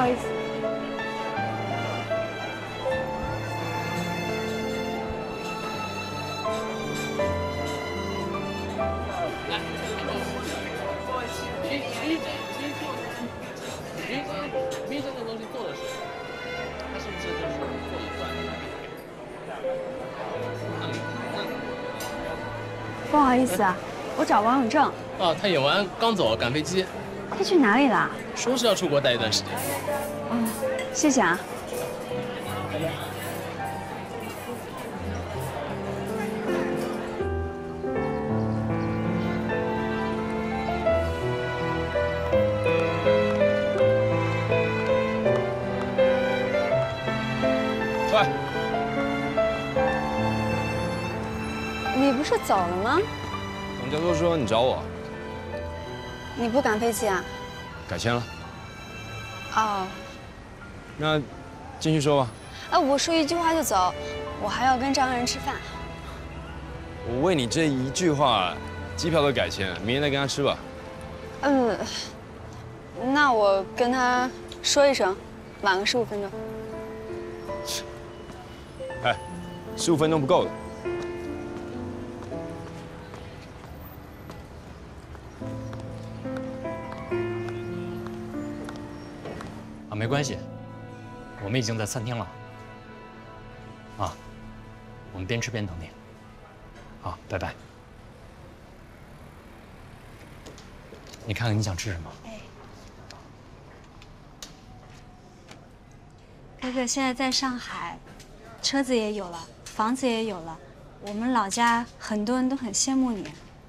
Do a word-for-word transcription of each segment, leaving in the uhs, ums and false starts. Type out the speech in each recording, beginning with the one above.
好意思。 逼真的东西做的时候，它是不是就是做一段？ 不好意思啊，我找王永正。 哦，他演完刚走，赶飞机。 他去哪里了？ 说是要出国待一段时间。 哦，谢谢啊。 出来。 你不是走了吗？ 董教授说你找我。 你不赶飞机啊？ 改签了。 哦。 那进去说吧。 啊，我说一句话就走，我还要跟张恩人吃饭。 我为你这一句话，机票都改签，明天再跟他吃吧。 嗯，那我跟他说一声，晚个十五分钟。 哎，十五分钟不够的。 啊，没关系，我们已经在餐厅了。啊，我们边吃边等你。好，拜拜。你看看你想吃什么？ 哎，哥哥现在在上海，车子也有了，房子也有了，我们老家很多人都很羡慕你。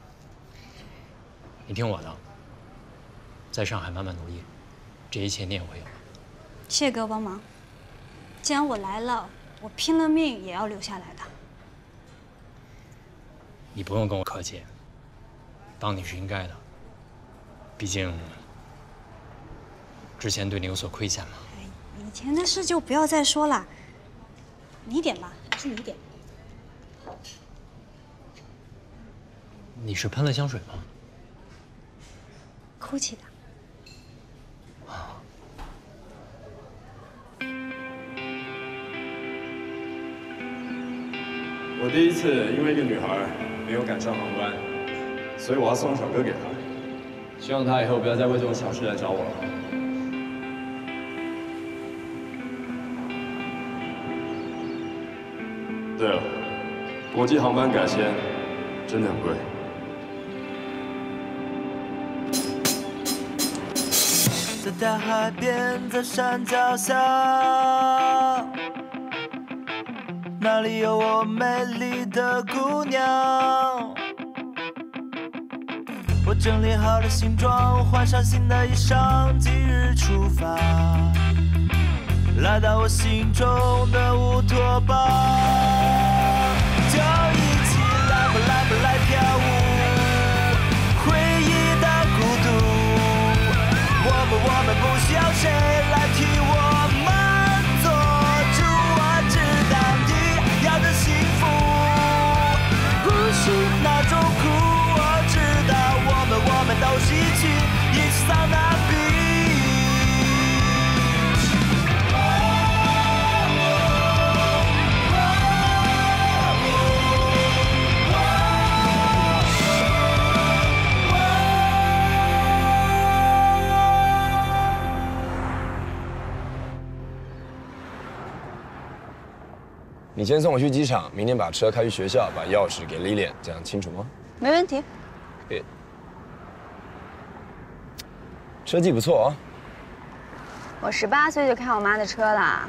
你听我的，在上海慢慢努力，这一切你也会有。 谢哥帮忙，既然我来了，我拼了命也要留下来的。 你不用跟我客气，帮你是应该的。毕竟之前对你有所亏欠嘛。 哎，以前的事就不要再说了。你点吧，还是你点。 你是喷了香水吗？ 哭泣的。 我第一次因为一个女孩没有赶上航班，所以我要送小哥给她，希望她以后不要再为这种小事来找我了。对了，国际航班改签真的很贵。 在大海边，在山脚下，那里有我美丽的姑娘。我整理好了行装，换上新的衣裳，今日出发，来到我心中的乌托邦。就一起来吧来吧来跳舞，回忆的孤独。我们我们不需要谁来替我们做主，我知道你要的幸福不是那种苦，我知道我们我们都是一群一起桑拿比。 你先送我去机场，明天把车开去学校，把钥匙给 Lilian， 这样清楚吗？ 没问题。 诶，车技不错哦。 我十八岁就开我妈的车啦。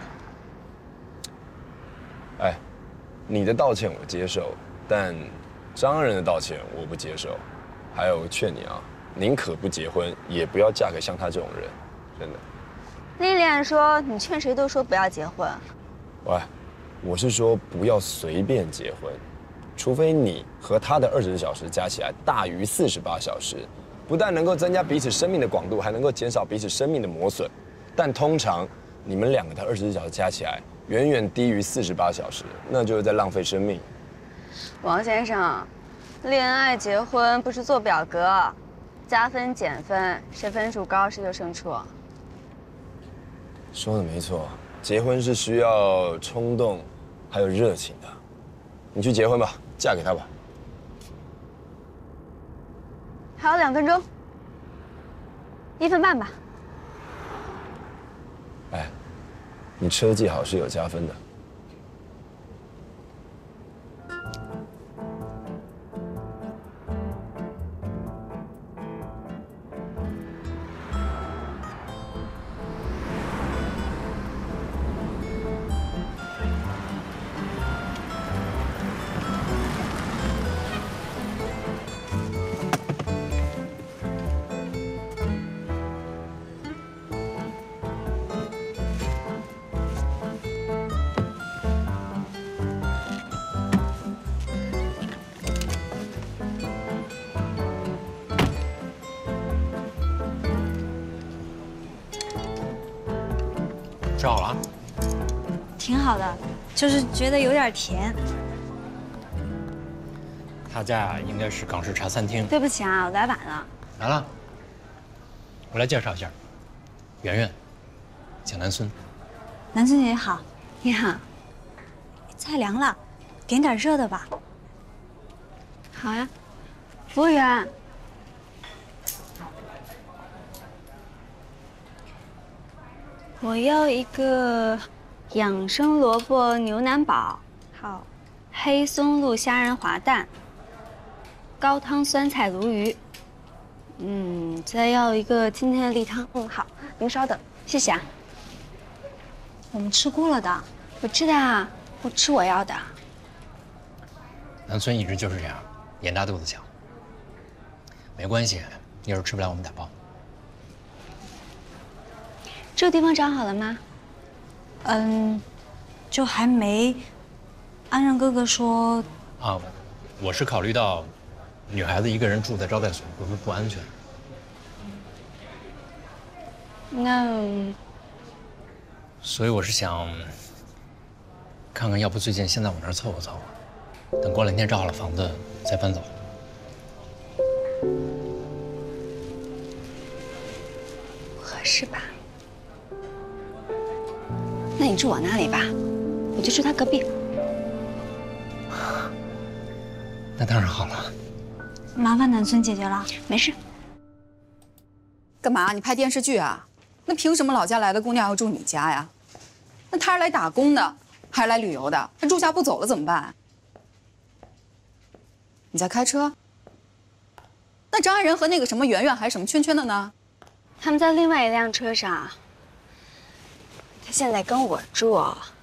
哎，你的道歉我接受，但张人的道歉我不接受。还有，劝你啊，宁可不结婚，也不要嫁给像他这种人，真的。 丽莲说：“你劝谁都说不要结婚。” 喂。我是说，不要随便结婚，除非你和他的二十四小时加起来大于四十八小时，不但能够增加彼此生命的广度，还能够减少彼此生命的磨损。但通常你们两个的二十四小时加起来远远低于四十八小时，那就是在浪费生命。 王先生，恋爱结婚不是做表格，加分减分，谁分数高谁就胜出。 说的没错，结婚是需要冲动，还有热情的。你去结婚吧，嫁给他吧。 还有两分钟，一分半吧。 哎，你车技好是有加分的。 吃好了啊？ 挺好的，就是觉得有点甜。 他家呀，应该是港式茶餐厅。 对不起啊，我来晚了。 来了，我来介绍一下，圆圆，蒋南孙。 南孙姐姐好，你好。菜凉了，点点热的吧。好呀，服务员。我要一个养生萝卜牛腩煲，好，黑松露虾仁滑蛋，高汤酸菜鲈鱼，嗯，再要一个今天的例汤。嗯，好，您稍等，谢谢啊。我们吃过了的，我知道啊，我吃我要的。 南孙一直就是这样，眼大肚子小。没关系，一会儿吃不了我们打包。 这个地方找好了吗？嗯，就还没。安然哥哥说， 啊，我是考虑到女孩子一个人住在招待所会不会不安全。 那， 所以我是想看看，要不最近先在我那儿凑合凑合，等过两天找好了房子再搬走。 合适吧？那你住我那里吧，我就住他隔壁。 那当然好了。 麻烦南孙姐姐了，没事。 干嘛？你拍电视剧啊？那凭什么老家来的姑娘要住你家呀？那她是来打工的，还是来旅游的？她住下不走了怎么办？你在开车？那张安仁和那个什么圆圆还是什么圈圈的呢？ 他们在另外一辆车上。他现在跟我住。